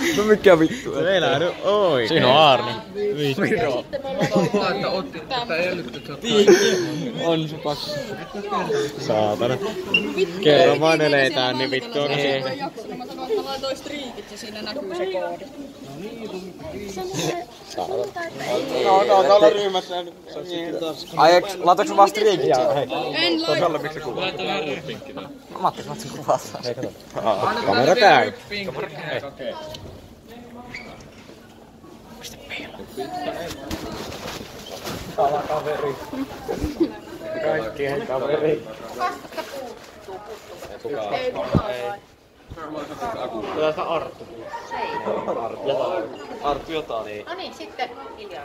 No mikä vittu? Se elää nyt oikein. Siinä on Aarni. Vittu. Ja sitten me ollaan Että otti tätä ellyttä. On se pakko. Saatana. Kerran vaan eletään, niin vittu onko se. se. Mä sanoin, että mä laitoin striikit ja siinä näkyy se koodi. No, tuolla ryhmässä nyt. Ai, laitoinko vaan striikit? En laita. Miksi kuvaat? Mä ajattelin, että se kuvaat. Hei, kato. Kamera käy. Okei. Pala kaveri. Kaikki hei kaveri. Ei mulla. Tästä Arttu. Arttu jotain. No niin, sitten hiljaa.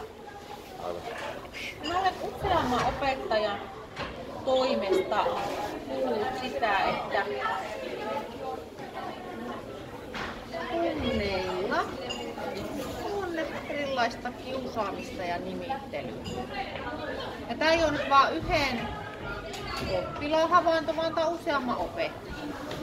Mä olen useamman opettajan toimesta kuullut sitä, että tunneilla on erilaista kiusaamista ja nimittelyä. Ja tää ei ole nyt vaan yhden oppilaan havainto, vaan tää on useamman opettajan.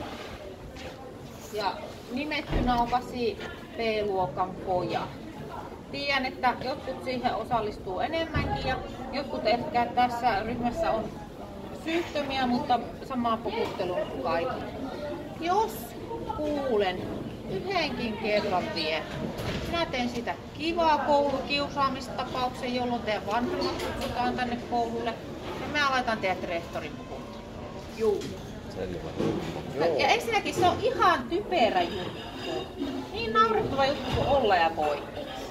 Ja nimettynä on 8B-luokan pojat. Tiedän, että jotkut siihen osallistuu enemmänkin ja jotkut ehkä tässä ryhmässä on syyttömiä, mutta samaan puhutteluun kuin kaikki. Jos kuulen yhdenkin kerran vielä, minä teen sitä kivaa koulukiusaamistapauksen, jolloin teidän vanhemmat kutsutaan tänne koululle ja me aletaan teidät rehtorin puhuttaa. Juu. Ja ensinnäkin se on ihan typerä juttu. Niin naurettava juttu kuin olla ja voi.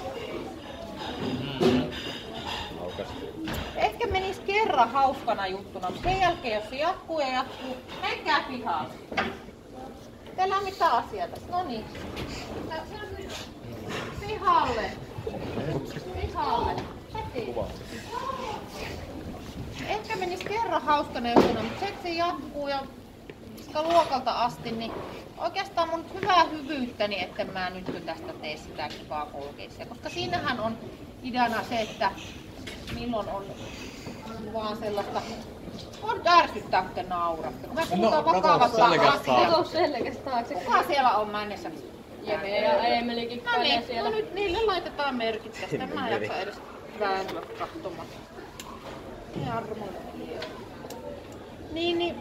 Ehkä menis kerran hauskana juttuna, mutta sen jälkeen jos se jatkuu ja jatkuu, menkää pihaan. Teillä on mitään asiaa tässä. Noniin. Pihalle. Pihalle. Heti. Ehkä menis kerran hauskana juttuna, mutta se jatkuu ja luokalta asti, niin oikeastaan mun hyvää hyvyyttäni, että mä nyt tästä tee sitä kivaa koulukeissia, koska siinähän on ideana se, että milloin on vaan sellaista, on ärsyttää, kun te nauratte. Kun me puhutaan vakavasta asiasta. Kato selkästä taakse. Kuka siellä on? Mä en edes jaksa. Jeme ja Eemeli kikkailee siellä. No nyt niille laitetaan merkit tästä. Mä en jaksa edes vääntyä katsomaan. Jarmolle. Niin.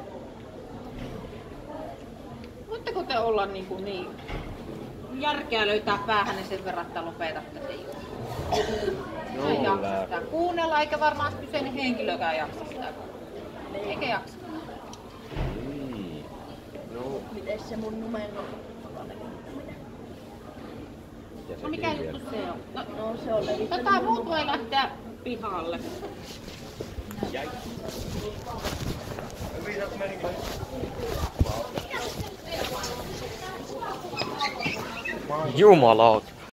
Voitteko te olla niin järkeä löytää päähän sen verran, että lopetatte sen jutun? Mä en jaksa sitä kuunnella, eikä varmaan kyseinen henkilökään jaksa sitä. Eikä jaksa. Mites se mun numero? No mikä juttu se on? No se on levittänyt. Jotain muut voi lähteä pihalle. Jumalauta.